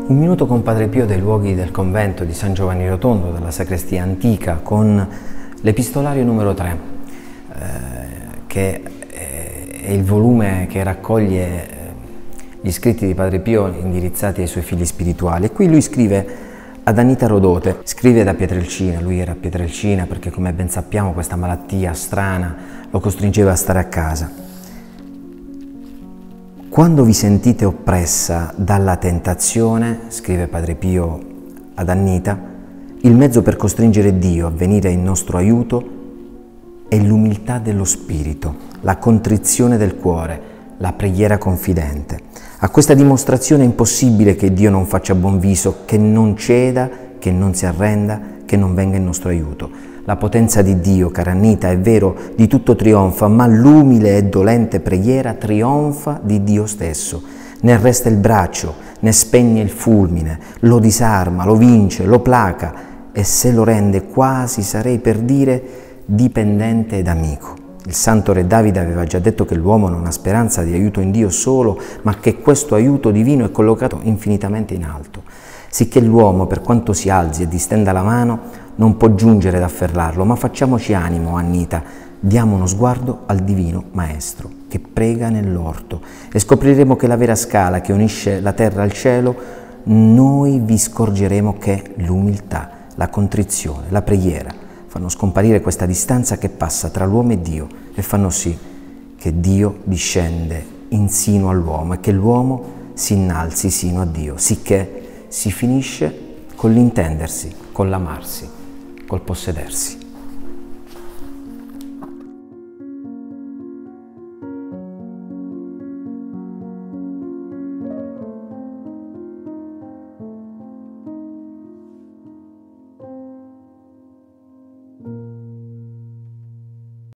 Un minuto con Padre Pio dai luoghi del convento di San Giovanni Rotondo, dalla sacrestia antica, con l'epistolario numero 3, che è il volume che raccoglie gli scritti di Padre Pio indirizzati ai suoi figli spirituali. E qui lui scrive ad Annita Rodote, scrive da Pietrelcina. Lui era a Pietrelcina perché, come ben sappiamo, questa malattia strana lo costringeva a stare a casa. Quando vi sentite oppressa dalla tentazione, scrive Padre Pio ad Annita, il mezzo per costringere Dio a venire in nostro aiuto è l'umiltà dello spirito, la contrizione del cuore, la preghiera confidente. A questa dimostrazione è impossibile che Dio non faccia buon viso, che non ceda, che non si arrenda, che non venga in nostro aiuto. La potenza di Dio, cara Annita, è vero, di tutto trionfa, ma l'umile e dolente preghiera trionfa di Dio stesso. Ne resta il braccio, ne spegne il fulmine, lo disarma, lo vince, lo placa e se lo rende quasi, sarei per dire, dipendente ed amico. Il santo re Davide aveva già detto che l'uomo non ha speranza di aiuto in Dio solo, ma che questo aiuto divino è collocato infinitamente in alto, sicché l'uomo, per quanto si alzi e distenda la mano, non può giungere ad afferrarlo, ma facciamoci animo, Annita, diamo uno sguardo al Divino Maestro, che prega nell'orto, e scopriremo che la vera scala che unisce la terra al cielo, noi vi scorgeremo che l'umiltà, la contrizione, la preghiera fanno scomparire questa distanza che passa tra l'uomo e Dio e fanno sì che Dio discende insino all'uomo e che l'uomo si innalzi sino a Dio, sicché si finisce con l'intendersi, con l'amarsi, col possedersi.